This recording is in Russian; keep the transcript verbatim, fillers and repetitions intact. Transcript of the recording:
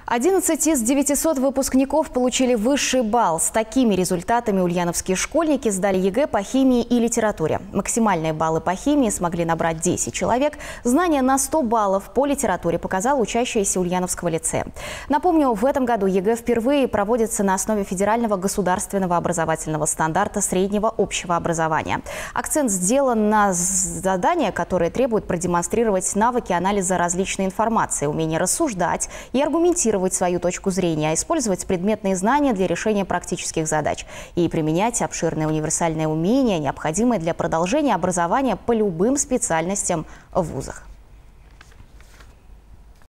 одиннадцать из девятисот выпускников получили высший балл. С такими результатами ульяновские школьники сдали ЕГЭ по химии и литературе. Максимальные баллы по химии смогли набрать десять человек. Знания на сто баллов по литературе показала учащаяся Ульяновского лицея. Напомню, в этом году ЕГЭ впервые проводится на основе федерального государственного образовательного стандарта среднего общего образования. Акцент сделан на задания, которые требуют продемонстрировать навыки анализа различной информации, умение рассуждать и аргументировать свою точку зрения, использовать предметные знания для решения практических задач и применять обширные универсальные умения, необходимые для продолжения образования по любым специальностям в вузах.